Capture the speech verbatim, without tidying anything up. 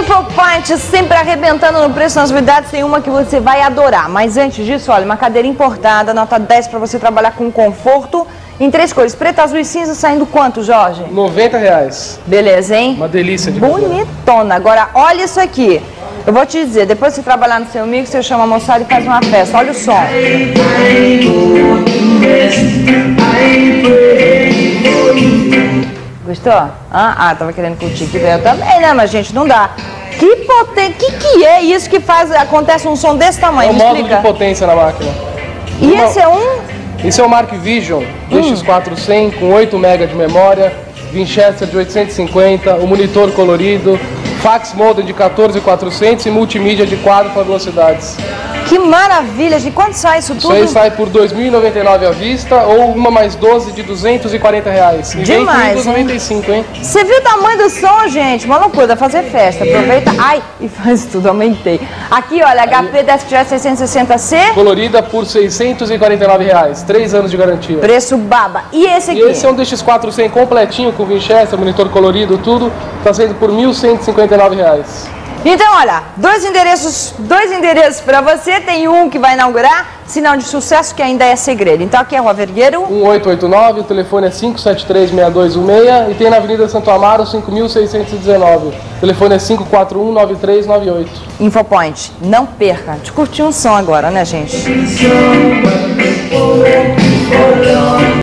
Infopoint sempre arrebentando no preço nas unidades, tem uma que você vai adorar. Mas antes disso, olha, uma cadeira importada, nota dez para você trabalhar com conforto, em três cores, preto, azul e cinza, saindo quanto, Jorge? noventa reais. Beleza, hein? Uma delícia de bonitona. Agora, olha isso aqui. Eu vou te dizer, depois que você trabalhar no seu mix, você chama a moçada e faz uma festa. Olha o som. Gostou? Ah, ah, tava querendo curtir aqui. Eu também, né? Mas, gente, não dá. Que potência. Que que é isso que faz, acontece um som desse tamanho? É um módulo de potência na máquina. E Uma... esse é um? Esse é o Mark Vision D X quatro cem com oito megabytes de memória, Winchester de oitocentos e cinquenta, o monitor colorido, fax modem de quatorze mil e quatrocentos e multimídia de quatro velocidades. Que maravilha! De quanto sai isso tudo? Isso aí sai por dois mil e noventa e nove reais à vista ou uma mais doze de duzentos e quarenta reais. E demais, vem noventa e cinco, hein? Você viu o tamanho do som, gente? Uma loucura, dá pra fazer festa. Aproveita. Ai, e faz tudo, aumentei. Aqui, olha, H P DeskJet seiscentos e sessenta C. Colorida por seiscentos e quarenta e nove reais. três anos de garantia. Preço baba. E esse aqui? E esse é um D X quatro cem completinho com Winchester, monitor colorido, tudo. Tá saindo por mil cento e cinquenta e nove reais. Então, olha, dois endereços, dois endereços para você. Tem um que vai inaugurar, sinal de sucesso que ainda é segredo. Então, aqui é Rua Vergueiro. um oito oito nove, o telefone é cinco sete três, seis dois um seis e tem na Avenida Santo Amaro, cinco mil seiscentos e dezenove. O telefone é cinco quatro um, nove três nove oito. Infopoint, não perca. De curtir um som agora, né, gente?